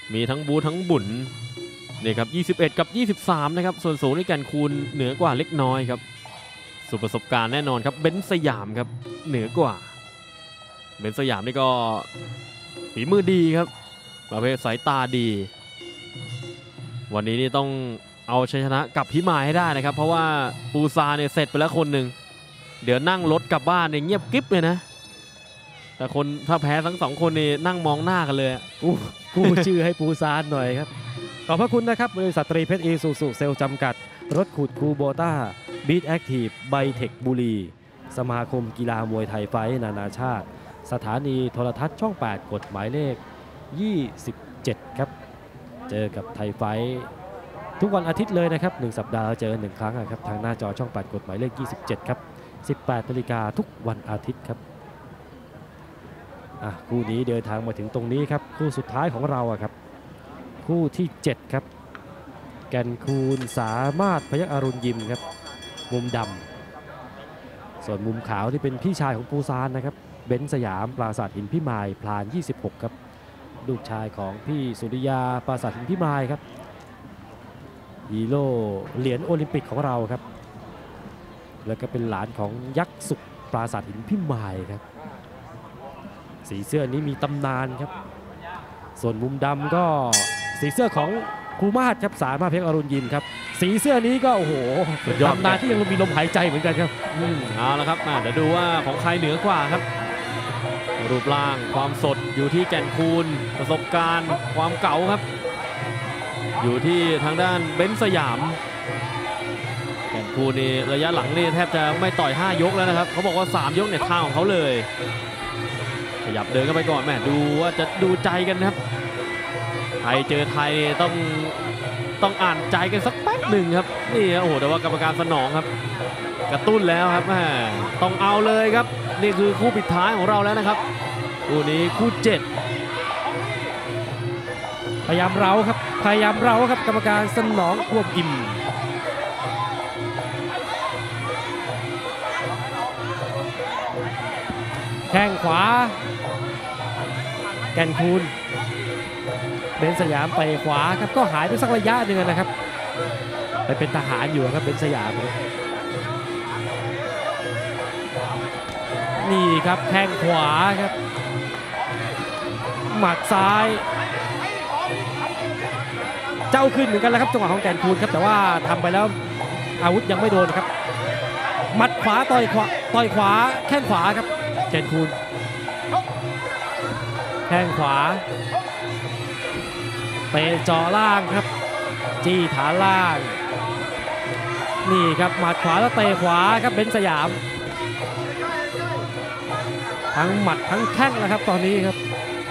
มีทั้งบูทั้งบุญนี่ครับ21กับ23นะครับส่วนสูงในแก่นคูณเหนือกว่าเล็กน้อยครับสุประสบการณ์แน่นอนครับเบนซ์สยามครับเหนือกว่าเบนซ์สยามนี่ก็ฝีมือดีครับประเภทสายตาดีวันนี้นี่ต้องเอาชัยชนะกับพิมายให้ได้นะครับเพราะว่าปูซาเนี่ยเสร็จไปแล้วคนหนึ่งเดี๋ยวนั่งรถกลับบ้านเนี่ยเงียบกิ๊บเลยนะแต่คนถ้าแพ้ทั้งสองคนนี่นั่งมองหน้ากันเลยกู้ชื่อให้ปูซานหน่อยครับขอบพระคุณนะครับบริษัทตรีเพชรอีซูซูเซลจำกัดรถขุดคูโบต้าบีทแอคทีฟไบเทคบุรีสมาคมกีฬามวยไทยไฟท์นานาชาติสถานีโทรทัศน์ช่อง 8 กฎหมายเลข 27 ครับเจอกับไทยไฟท์ทุกวันอาทิตย์เลยนะครับ1สัปดาห์เจอ1ครั้งครับทางหน้าจอช่อง 8 กฎหมายเลข 27 ครับ 18 นาฬิกาทุกวันอาทิตย์ครับคู่นี้เดินทางมาถึงตรงนี้ครับคู่สุดท้ายของเราครับคู่ที่ 7 ครับแก่นคูณสามารถพยัคฆ์อรุณยิมครับมุมดำส่วนมุมขาวที่เป็นพี่ชายของปูซานนะครับเบนซ์สยามปราสาทหินพิมายพลาน26ครับลูกชายของพี่สุริยาปราสาทหินพิมายครับฮีโร่เหรียญโอลิมปิกของเราครับแล้วก็เป็นหลานของยักษ์สุขปราสาทหินพิมายครับสีเสื้อนี้มีตำนานครับส่วนมุมดำก็สีเสื้อของครูมาศครับสามารถพยัคฆ์อรุณยิมครับสีเสื้อนี้ก็โอ้โหตำนานที่ยังมีลมหายใจเหมือนกันครับเอาละครับเดี๋ยวดูว่าของใครเหนือกว่าครับรูปร่างความสดอยู่ที่แก่นคูณประสบการณ์ความเก๋าครับอยู่ที่ทางด้านเบนซ์สยามแก่นคูณนี่ระยะหลังนี่แทบจะไม่ต่อย5 ยกแล้วนะครับเขาบอกว่า3 ยกเนี่ยทางของเขาเลยขยับเดินเข้าไปก่อนแม่ดูว่าจะดูใจกันนะครับไทยเจอไทยต้องอ่านใจกันสักแป๊บหนึ่งครับนี่โอ้โหแต่ว่ากรรมการสนองครับกระตุ้นแล้วครับแม่ต้องเอาเลยครับนี่คือคู่ปิดท้ายของเราแล้วนะครับคู่นี้คู่7 พยายามเราครับกรรมการสนองควบอิ่มแข้งขวาแก่นคูณเบนซ์สยามไปขวาครับก็หายไปสักระยะหนึ่งนะครับไปเป็นทหารอยู่ครับเบนซ์สยามนี่ครับแข้งขวาครับหมัดซ้ายเจ้าขึ้นเหมือนกันแล้วครับจังหวะของแก่นคูณครับแต่ว่าทำไปแล้วอาวุธยังไม่โดนครับหมัดขวาต่อยขวาแข้งขวาครับแก่นคูณแข้งขวาเตะจ่อล่างครับจี้ฐานล่างนี่ครับหมัดขวาแล้วเตะขวาครับเบนซ์สยามทั้งหมัดทั้งแข้งนะครับตอนนี้ครับ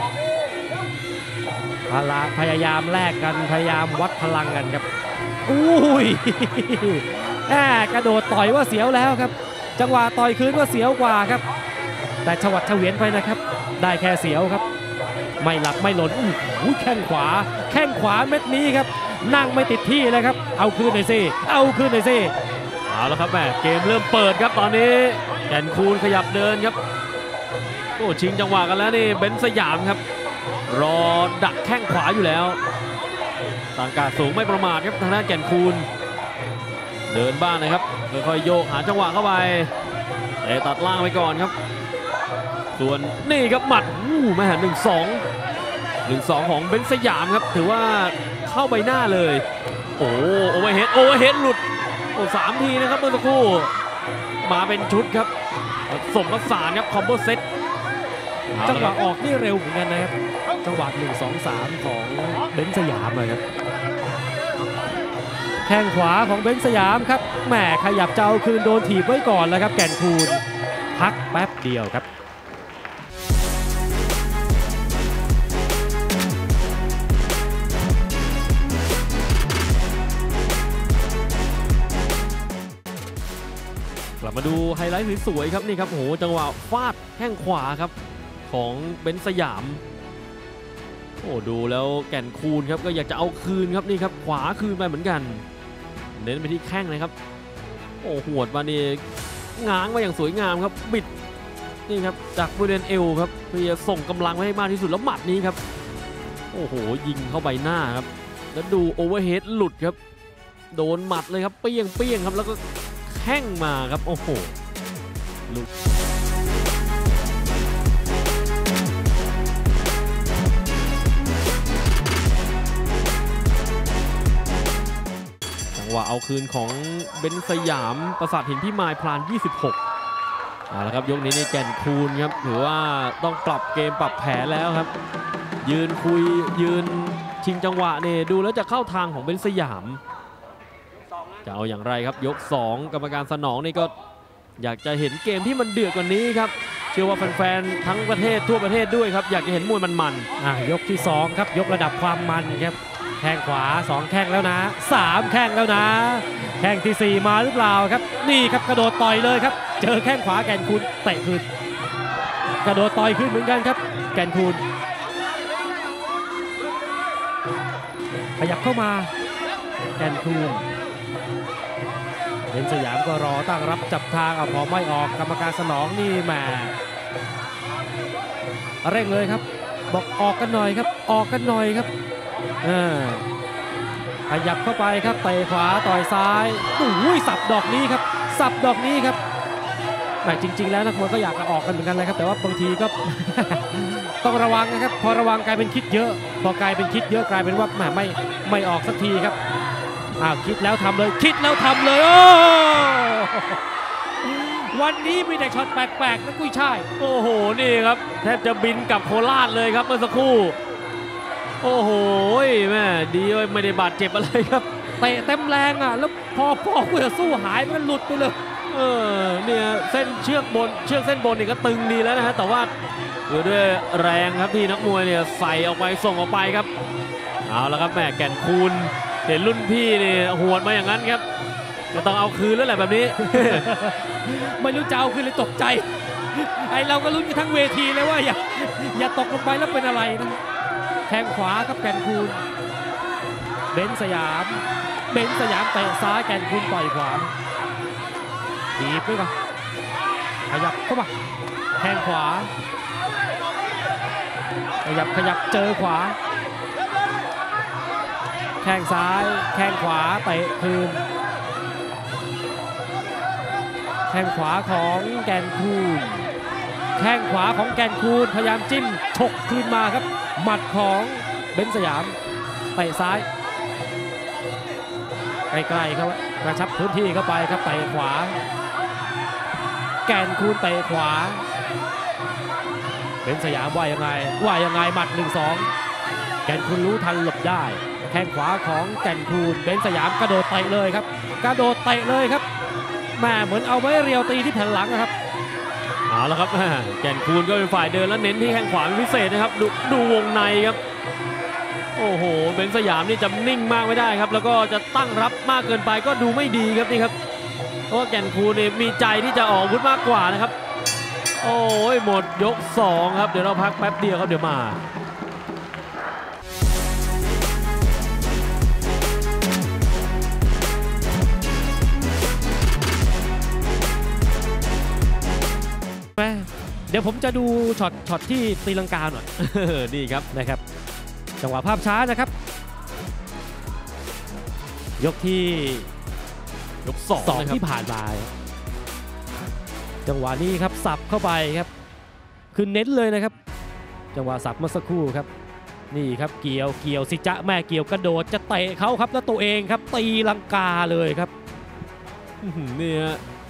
พยายามแลกกันพยายามวัดพลังกันครับอุ้ยกระโดดต่อยว่าเสียวแล้วครับจังหวะต่อยคืนว่าเสียวกว่าครับแต่ฉวัดเฉวียนไปนะครับได้แค่เสียวครับไม่หลับไม่หล่นแข้งขวาเม็ดนี้ครับนั่งไม่ติดที่เลยครับเอาคืนหน่อยสิเอาแล้วครับแม่เกมเริ่มเปิดครับตอนนี้แก่นคูณขยับเดินครับโอ้ชิงจังหวะกันแล้วนี่เบนซ์สยามครับรอดักแข้งขวาอยู่แล้วต่างกาดสูงไม่ประมาทครับทางด้านแก่นคูณเดินบ้างนะครับค่อยๆโยกหาจังหวะเข้าไปแต่ตัดล่างไปก่อนครับส่วนนี่ครับหมัดแม่1-2ของเบนซ์สยามครับถือว่าเข้าใบหน้าเลยโอ้โอเวอร์เฮดหลุด3 ทีนะครับเมื่อสักครู่มาเป็นชุดครับสมผสานครับคอมโบเซตจังหวะออกนี่เร็วเหมือนกันนะครับจังหวะ1-2-3ของเบนซ์สยามเลยครับแข้งขวาของเบนซ์สยามครับแหมขยับเจ้าคืนโดนถีบไว้ก่อนแล้วครับแก่นคูณพักแป๊บเดียวครับกลับมาดูไฮไลท์สวยๆครับนี่ครับโอ้โหจังหวะฟาดแข้งขวาครับของเบนซ์สยามโอ้ดูแล้วแก่นคูณครับก็อยากจะเอาคืนครับนี่ครับขวาคืนไปเหมือนกันเน้นไปที่แข้งนะครับโอ้หวดมานี่ง้างมาอย่างสวยงามครับบิดนี่ครับจากบริเวณเอวครับเพื่อส่งกำลังไว้ให้มากที่สุดแล้วหมัดนี้ครับโโอ้โหยิงเข้าใบหน้าครับแล้วดูโอเวอร์เฮดหลุดครับโดนหมัดเลยครับเปี้ยงเปี้ยงครับแล้วก็แข้งมาครับโอ้โหหลุดจังหวะเอาคืนของเบนซ์สยามปราสาทหินพิมายพลาน 26เอาละครับยกนี้ในแก่นคูณครับถือว่าต้องปรับเกมปรับแผนแล้วครับยืนคุยยืนชิงจังหวะเนี่ยดูแล้วจะเข้าทางของเบนซ์สยามจะเอาอย่างไรครับยก 2 กรรมการสนองนี่ก็อยากจะเห็นเกมที่มันเดือดกว่านี้ครับเชื่อว่าแฟนๆทั้งประเทศทั่วประเทศด้วยครับอยากจะเห็นมวยมันยกที่ 2 ครับยกระดับความมันครับแข้งขวา2แข้งแล้วนะ3แข้งแล้วนะแข้งที่ 4มาหรือเปล่าครับนี่ครับกระโดดต่อยเลยครับเจอแข้งขวาแก่นคูณเตะคืนกระโดดต่อยขึ้นเหมือนกันครับแก่นคูณขยับเข้ามาแก่นคูณเบนซ์สยามก็รอตั้งรับจับทางพอไม่ออกกรรมการสนองนี่แหมเร่งเลยครับบอกออกกันหน่อยครับออกกันหน่อยครับขยับเข้าไปครับเตะขวาต่อยซ้ายอุ้ยสับดอกนี้ครับสับดอกนี้ครับแต่จริงๆแล้วนักมวยก็อยากจะออกกันเหมือนกันเลยครับแต่ว่าบางทีก็ ต้องระวังนะครับพอระวังกลายเป็นคิดเยอะพอกลายเป็นคิดเยอะกลายเป็นว่าไม่ออกสักทีครับคิดแล้วทำเลยคิดแล้วทำเลยโอ้วันนี้มีแต่ช็อตแปลกๆนะกุ้ยช่ายโอ้โหนี่ครับแทบจะบินกลับโคราชเลยครับเมื่อสักครู่โอ้โหแม่ดีไม่ได้บาดเจ็บอะไรครับเตะเต็มแรงแล้วพอเพื่อสู้หายมันหลุดไปเลยเนี่ยเส้นเชือกเส้นบนนี่ก็ตึงดีแล้วนะฮะแต่ว่าด้วยแรงครับที่นักมวยเนี่ยใส่ออกไปส่งออกไปครับเอาละครับแม่แก่นคูณเห็นรุ่นพี่นี่หวดมาอย่างนั้นครับจะต้องเอาคืนแล้วแหละแบบนี้ไม่รู้จะเอาคืนเลยตกใจไอเราก็ลุ้นกันทั้งเวทีเลยว่าอย่าตกลงไปแล้วเป็นอะไรนะแทงขวาครับแก่นคูณเบนซ์สยามเตะซ้ายแก่นคูณต่อยขวาดีบด้วยป่ะขยับเข้ามาแทงขวาขยับเจอขวาแข้งซ้ายแข้งขวาเตะคืนแข้งขวาของแก่นคูณแข้งขวาของแก่นคูณพยายามจิ้มฉกคืนมาครับหมัดของเบนซ์สยามเตะซ้ายใกล้ๆครับกระชับพื้นที่เข้าไปครับเตะขวาแก่นคูณเตะขวาเบนซ์สยามว่ายังไงหมัด 1-2 แก่นคูณรู้ทันหลบได้แข้งขวาของแก่นคูณเบนซ์สยามกระโดดเตะเลยครับกระโดดเตะเลยครับแม่เหมือนเอาไว้เรียวตีที่แผ่นหลังนะครับเอาละครับแก่นคูณก็เป็นฝ่ายเดินแล้วเน้นที่แข้งขวาเป็นพิเศษนะครับดูวงในครับโอ้โหเบนซ์สยามนี่จะนิ่งมากไม่ได้ครับแล้วก็จะตั้งรับมากเกินไปก็ดูไม่ดีครับนี่ครับเพราะว่าแก่นคูณนี่มีใจที่จะออกอาวุธมากกว่านะครับโอ้ยหมดยก 2ครับเดี๋ยวเราพักแป๊บเดียวครับเดี๋ยวมาเดี๋ยวผมจะดูช็อตที่ตีลังกาหน่อยดีครับนะครับจังหวะภาพช้านะครับยกที่2ที่ผ่านมาจังหวะนี้ครับสับเข้าไปครับคือเน้นเลยนะครับจังหวะสับเมื่อสักครู่ครับนี่ครับเกี่ยวสิจ๊ะแม่เกี่ยวกระโดดจะเตะเขาครับแล้วตัวเองครับตีลังกาเลยครับเนี่ย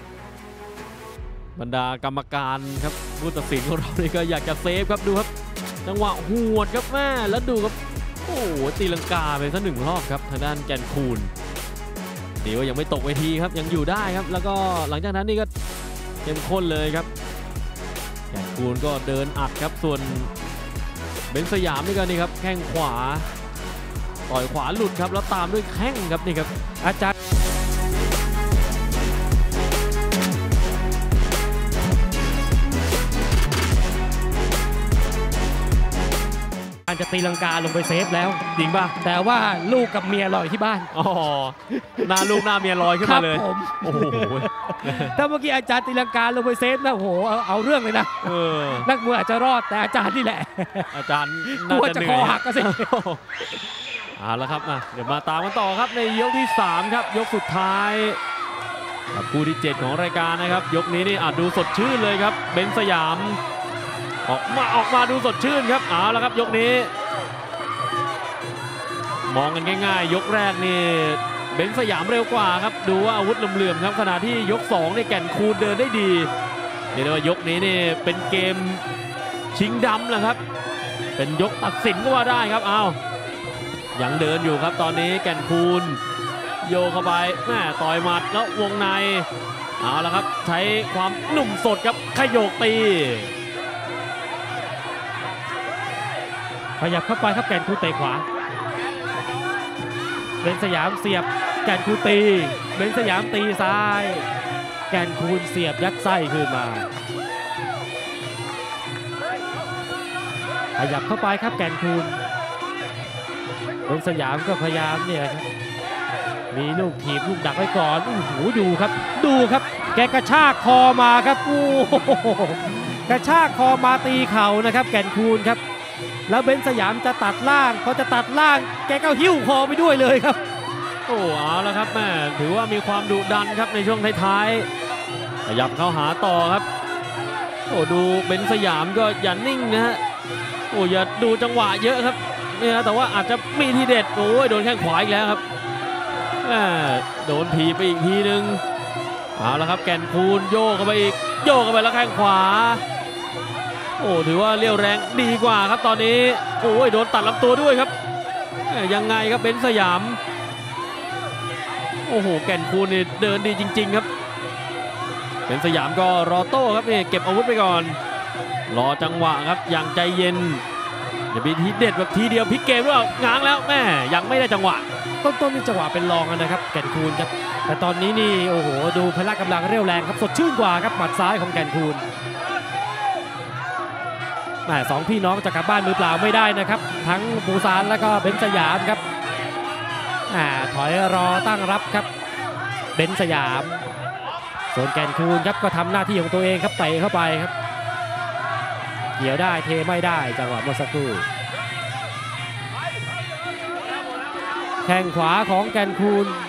บรรดากรรมการครับผู้ตัดสินของเรานี่ก็อยากจะเซฟครับดูครับจังหวะหวดครับแม่แล้วดูครับโอ้โหตีลังกาไปซะ1 รอบครับทางด้านแก่นคูณเดี๋ยวยังไม่ตกเวทีครับยังอยู่ได้ครับแล้วก็หลังจากนั้นนี่ก็เข้มข้นเลยครับแก่นคูณก็เดินอัดครับส่วนเบนซ์สยามนี่ก็นี่ครับแข้งขวาต่อยขวาหลุดครับแล้วตามด้วยแข้งครับนี่ครับอาจารย์จะตีลังกาลงไปเซฟแล้วจริงป่ะแต่ว่าลูกกับเมียรออยู่ที่บ้านอ๋อหน้าลูกหน้าเมียลอยขึ้นมาเลยครับผมโอ้โหถ้าเมื่อกี้อาจารย์ตีลังกาลงไปเซฟนะโอ้โหเอาเรื่องเลยนะเออนักมวยอาจจะรอดแต่อาจารย์นี่แหละอาจารย์กลัน่าว จะจะเหนื่คออย หักก็สิเอาละครับเดี๋ยวมาตามกันต่อครับในยกที่ 3 ครับยกสุดท้ายกับคู่ที่ 7 ของรายการนะครับยกนี้นี่ดูสดชื่นเลยครับเบนซ์สยามออกมาดูสดชื่นครับเอาละครับยกนี้ มองกันง่ายๆยกแรกนี่เบนซ์สยามเร็วกว่าครับดูว่าอาวุธเหลื่อมๆครับขณะที่ยก2เนี่ยแก่นคูนเดินได้ดีเรียกได้ว่ายกนี้นี่เป็นเกมชิงดำแหละครับเป็นยกตัดสินก็ว่าได้ครับยังเดินอยู่ครับตอนนี้แก่นคูนโยกเข้าไปแม่ต่อยหมัดแล้ววงในเอาละครับใช้ความหนุ่มสดครับขยโยกตีขยับเข้าไปครับแก่นคูนเตะขวาเบนซ์สยามเสียบแก่นคูนตีเบนซ์สยามตีซ้ายแก่นคูนเสียบยัดไส้ขึ้นมาขยับเข้าไปครับแก่นคูนเบนซ์สยามก็พยายามเนี่ยครับมีลูกถีบลูกดักไว้ก่อนโอ้โหดูครับแกกระชากคอมาครับโอ้โหกระชากคอมาตีเข่านะครับแก่นคูนครับแล้วเบนซ์สยามจะตัดล่างพอจะตัดล่างแกก็หิ้วคอไปด้วยเลยครับโอ้เอาละครับแม่ถือว่ามีความดุดันครับในช่วงท้ายๆขยับเข้าหาต่อครับโอ้ดูเบนซ์สยามก็อย่านิ่งนะฮะโอ้อย่าดูจังหวะเยอะครับเนี่ยแต่ว่าอาจจะมีทีเด็ดโอ้ยโดนแข้งขวาอีกแล้วครับโดนถีบไปอีกทีนึงเอาละครับแก่นคูนโยกเข้าไปอีกโยกเข้าไปแล้วแข้งขวาโอ้ถือว่าเลี้ยวแรงดีกว่าครับตอนนี้โอ้ยโดนตัดลำตัวด้วยครับยังไงครับเบนซ์สยามโอ้โหแก่นคูนนี่เดินดีจริงๆครับเบนซ์สยามก็รอโต้ครับนี่เก็บอาวุธไปก่อนรอจังหวะครับอย่างใจเย็นอย่ามีทีเด็ดแบบทีเดียวพลิกเกมหรือเปล่าง้างแล้วแม่ยังไม่ได้จังหวะต้นนี่จังหวะเป็นรองนะครับแก่นคูนครับแต่ตอนนี้นี่โอ้โหดูพละกำลังเรี่ยวแรงครับสดชื่นกว่าครับหมัดซ้ายของแก่นคูนสองพี่น้องจะกลับบ้านมือเปล่าไม่ได้นะครับทั้งปูซานแล้วก็เบนซ์สยามครับถอยรอตั้งรับครับเบนซ์สยามส่วนแก่นคูนครับก็ทำหน้าที่ของตัวเองครับเตะเข้าไปครับเกี่ยวได้เทไม่ได้จังหวะเมื่อสักครู่แข้งขวาของแก่นคูน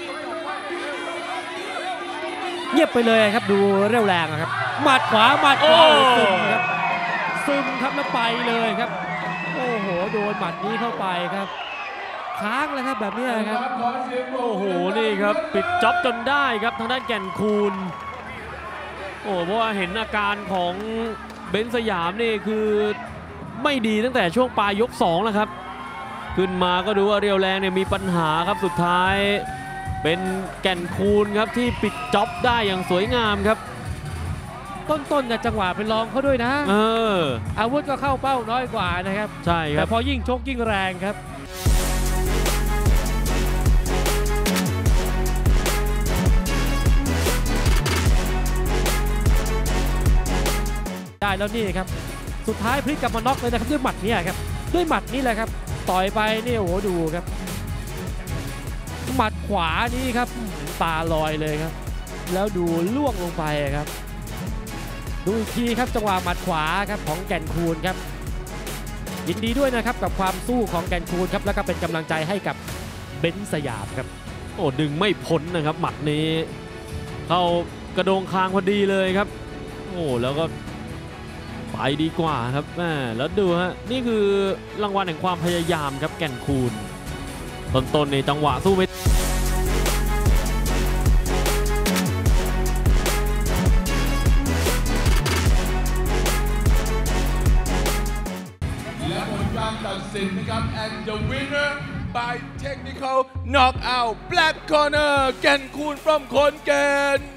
เงียบไปเลยครับดูเรี่ยวแรงครับหมัดขวาซึมครับแล้วไปเลยครับโอ้โหโดนหมัดนี้เข้าไปครับค้างเลยครับแบบนี้ครับโอ้โหนี่ครับปิดจ็อบจนได้ครับทางด้านแก่นคูนโอ้เพราะว่าเห็นอาการของเบนซ์สยามนี่คือไม่ดีตั้งแต่ช่วงปลายยก2แล้วครับขึ้นมาก็ดูว่าเรียวแรงเนี่ยมีปัญหาครับสุดท้ายเป็นแก่นคูนครับที่ปิดจ็อบได้อย่างสวยงามครับต้นๆจังหวะเป็นรองเขาด้วยนะอาวุธก็เข้าเป้าน้อยกว่านะครับใช่ครับแต่พอยิ่งชกยิ่งแรงครับได้แล้วนี่ครับสุดท้ายพลิกกลับมาน็อกเลยนะครับด้วยหมัดนี้ครับด้วยหมัดนี้แหละครับต่อยไปนี่โอ้โหดูครับหมัดขวานี่ครับตาลอยเลยครับแล้วดูล่วงลงไปครับดูอีกทีครับจังหวะหมัดขวาครับของแก่นคูนครับยินดีด้วยนะครับกับความสู้ของแก่นคูนครับแล้วก็เป็นกำลังใจให้กับเบนซ์สยามครับโอ้ดึงไม่พ้นนะครับหมัดนี้เข้ากระโดงคางพอดีเลยครับโอ้แล้วก็ไปดีกว่าครับแล้วดูฮะนี่คือรางวัลแห่งความพยายามครับแก่นคูนต้นๆในจังหวะสู้ไม่และผลการตัดสินนะครับ and the winner by technical knockout black corner แก่นคูน from ขอนแก่น